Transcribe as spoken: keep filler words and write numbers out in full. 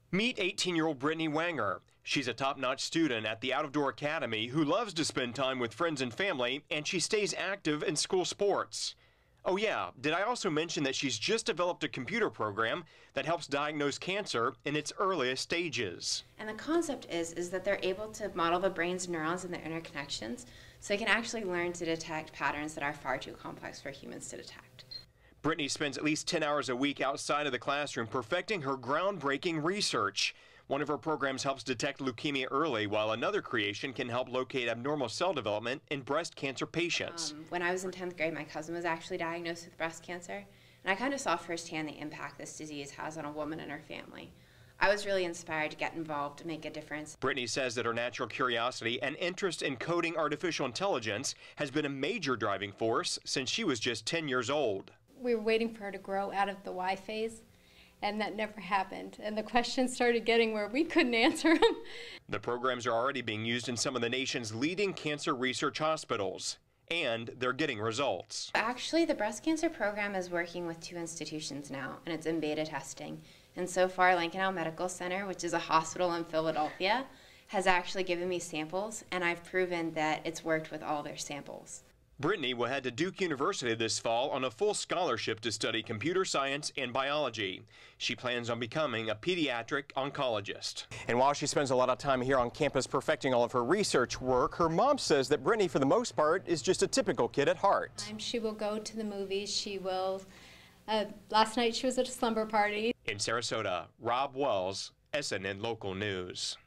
Meet eighteen-year-old Brittany Wanger. She's a top-notch student at the Out-of-Door Academy who loves to spend time with friends and family, and she stays active in school sports. Oh yeah, did I also mention that she's just developed a computer program that helps diagnose cancer in its earliest stages? And the concept is, is that they're able to model the brain's neurons and their interconnections, so they can actually learn to detect patterns that are far too complex for humans to detect. Brittany spends at least ten hours a week outside of the classroom perfecting her groundbreaking research. One of her programs helps detect leukemia early, while another creation can help locate abnormal cell development in breast cancer patients. Um, when I was in tenth grade, my cousin was actually diagnosed with breast cancer, and I kind of saw firsthand the impact this disease has on a woman and her family. I was really inspired to get involved to make a difference. Brittany says that her natural curiosity and interest in coding artificial intelligence has been a major driving force since she was just ten years old. We were waiting for her to grow out of the Y phase, and that never happened. And the questions started getting where we couldn't answer them. The programs are already being used in some of the nation's leading cancer research hospitals, and they're getting results. Actually, the breast cancer program is working with two institutions now, and it's in beta testing. And so far, Lincoln Health Medical Center, which is a hospital in Philadelphia, has actually given me samples, and I've proven that it's worked with all their samples. Brittany will head to Duke University this fall on a full scholarship to study computer science and biology. She plans on becoming a pediatric oncologist. And while she spends a lot of time here on campus perfecting all of her research work, her mom says that Brittany, for the most part, is just a typical kid at heart. She will go to the movies. She will, uh, last night she was at a slumber party. In Sarasota, Rob Wells, S N N Local News.